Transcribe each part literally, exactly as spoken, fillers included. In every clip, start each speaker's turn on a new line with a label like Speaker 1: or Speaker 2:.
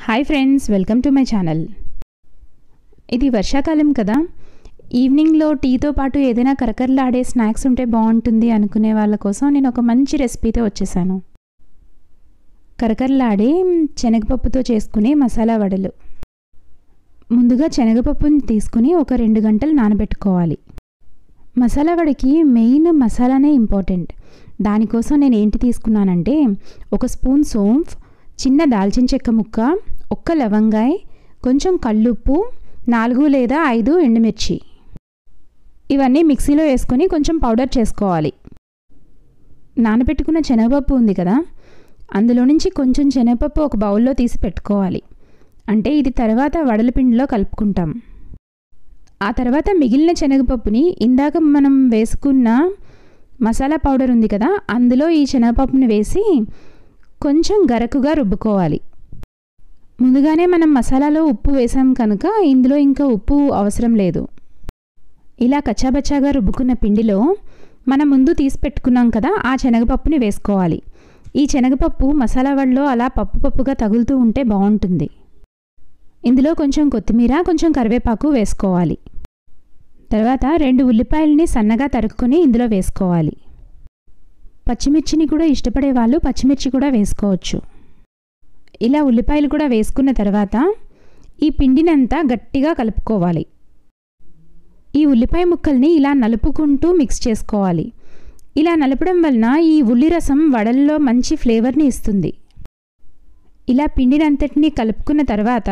Speaker 1: Hi friends, welcome to my channel. ఇది వర్షాకాలం కదా, ఈవినింగ్లో టీతో పాటు ఏదైనా కరకరలాడే స్నాక్స్ ఉంటే బాగుంటుంది అనుకునే వాళ్ళ కోసం నేను ఒక మంచి రెసిపీతో వచ్చేసాను. కరకరలాడే శనగపప్పుతో చేసుకునే మసాలా వడలు. ముందుగా శనగపప్పుని తీసుకుని ఒక రెండు గంటలు నానబెట్టుకోవాలి. మసాలా వడకి మెయిన్ మసాలానే ఇంపార్టెంట్. దానికోసం నేను ఏంటి తీసుకున్నానంటే ఒక స్పూన్ సోంఫ్, చిన్న దాల్చిన చెక్క ముక్క, ఒక్క లవంగాయ, కొంచెం కల్లుప్పు, నాలుగు లేదా ఐదు ఎండుమిర్చి. ఇవన్నీ మిక్సీలో వేసుకొని కొంచెం పౌడర్ చేసుకోవాలి. నానబెట్టుకున్న శనగపప్పు ఉంది కదా, అందులో నుంచి కొంచెం శనగపప్పు ఒక బౌల్లో తీసి పెట్టుకోవాలి. అంటే ఇది తర్వాత వడల పిండిలో కలుపుకుంటాం. ఆ తర్వాత మిగిలిన శనగపప్పుని ఇందాక మనం వేసుకున్న మసాలా పౌడర్ ఉంది కదా, అందులో ఈ శనగపప్పుని వేసి కొంచెం గరకుగా రుబ్బుకోవాలి. ముందుగానే మనం మసాలాలో ఉప్పు వేసాం కనుక ఇందులో ఇంకా ఉప్పు అవసరం లేదు. ఇలా కచ్చాబచ్చాగా రుబ్బుకున్న పిండిలో మనం ముందు తీసి పెట్టుకున్నాం కదా ఆ శనగపప్పుని వేసుకోవాలి. ఈ శనగపప్పు మసాలా వడలో అలా పప్పు పప్పుగా తగులుతూ ఉంటే బాగుంటుంది. ఇందులో కొంచెం కొత్తిమీర, కొంచెం కరివేపాకు వేసుకోవాలి. తర్వాత రెండు ఉల్లిపాయలని సన్నగా తరుక్కొని ఇందులో వేసుకోవాలి. పచ్చిమిర్చిని కూడా ఇష్టపడే వాళ్ళు పచ్చిమిర్చి కూడా వేసుకోవచ్చు. ఇలా ఉల్లిపాయలు కూడా వేసుకున్న తర్వాత ఈ పిండినంతా గట్టిగా కలుపుకోవాలి. ఈ ఉల్లిపాయ ముక్కల్ని ఇలా నలుపుకుంటూ మిక్స్ చేసుకోవాలి. ఇలా నలపడం వలన ఈ ఉల్లి రసం వడల్లో మంచి ఫ్లేవర్ని ఇస్తుంది. ఇలా పిండినంతటిని కలుపుకున్న తర్వాత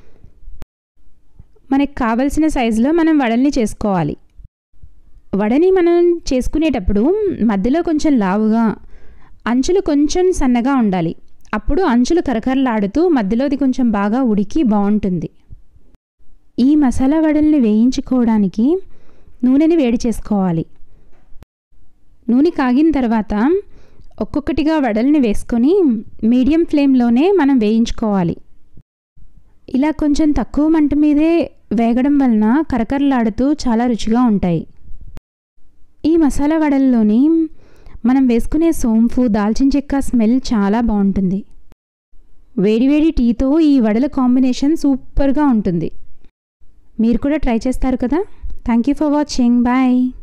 Speaker 1: మనకు కావలసిన సైజులో మనం వడల్ని చేసుకోవాలి. వడని మనం చేసుకునేటప్పుడు మధ్యలో కొంచెం లావుగా, అంచులు కొంచెం సన్నగా ఉండాలి. అప్పుడు అంచులు కరకరలాడుతూ మధ్యలోది కొంచెం బాగా ఉడికి బాగుంటుంది. ఈ మసాలా వడల్ని వేయించుకోవడానికి నూనెని వేడి చేసుకోవాలి. నూనె కాగిన తర్వాత ఒక్కొక్కటిగా వడల్ని వేసుకొని మీడియం ఫ్లేమ్లోనే మనం వేయించుకోవాలి. ఇలా కొంచెం తక్కువ మంట మీదే వేగడం వలన కరకరలాడుతూ చాలా రుచిగా ఉంటాయి. ఈ మసాలా వడల్లోని మనం వేసుకునే సోంపు, దాల్చిన చెక్క స్మెల్ చాలా బాగుంటుంది. వేడివేడి టీతో ఈ వడల కాంబినేషన్ సూపర్గా ఉంటుంది. మీరు కూడా ట్రై చేస్తారు కదా. Thank you for watching. Bye.